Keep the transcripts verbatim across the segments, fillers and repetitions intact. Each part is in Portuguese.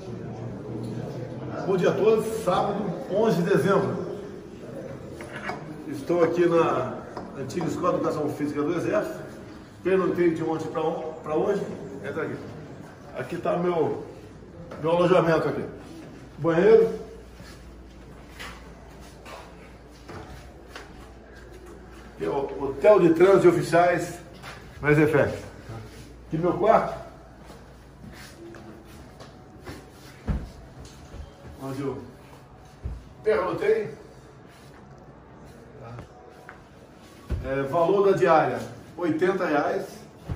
Bom dia a todos, sábado, onze de dezembro. Estou aqui na antiga Escola de Educação Física do Exército. Perguntei de ontem para hoje. Entra aqui. Aqui está meu, meu alojamento aqui. Banheiro. Aqui é o Hotel de Trânsito de Oficiais no Exefec. Aqui meu quarto. Onde eu perguntei. É, valor da diária, oitenta reais.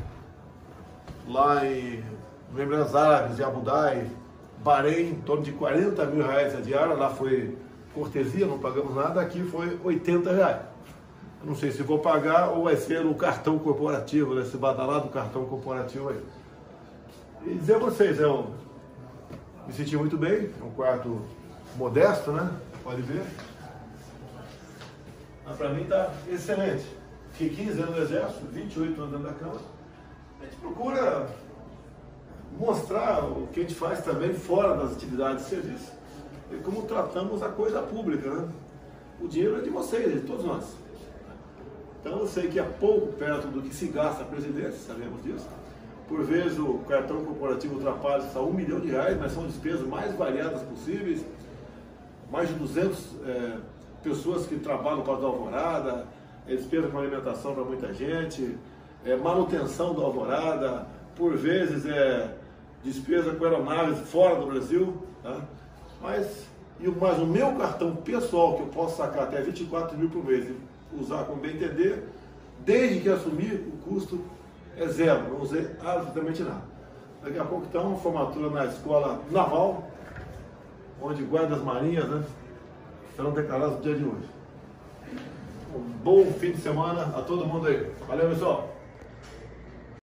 Lá em Emirados Árabes de Abu Dhabi, Bahrein, em torno de quarenta mil reais a diária. Lá foi cortesia, não pagamos nada. Aqui foi oitenta reais. Eu não sei se vou pagar ou vai ser o cartão corporativo, né? Esse badalado cartão corporativo aí. E dizer a vocês, eu me senti muito bem. É um quarto modesto, né? Pode ver. Mas para mim está excelente. Fiquei quinze anos no Exército, vinte e oito anos dentro da Câmara. A gente procura mostrar o que a gente faz também fora das atividades de serviço. E como tratamos a coisa pública, né? O dinheiro é de vocês, de todos nós. Então eu sei que é pouco perto do que se gasta a presidência, sabemos disso. Por vezes o cartão corporativo ultrapassa um milhão de reais, mas são despesas mais variadas possíveis. Mais de duzentas é, pessoas que trabalham com a Alvorada, é, despesa com alimentação para muita gente, é, manutenção da Alvorada, por vezes é despesa com aeronaves fora do Brasil, tá? Mas, e, mas o meu cartão pessoal, que eu posso sacar até vinte e quatro mil por mês e usar como bem entender, desde que assumi, o custo é zero, não usei absolutamente nada. Daqui a pouco então, uma formatura na Escola Naval, onde guardas marinhas, né, serão declarados no dia de hoje. Um bom fim de semana a todo mundo aí. Valeu, pessoal!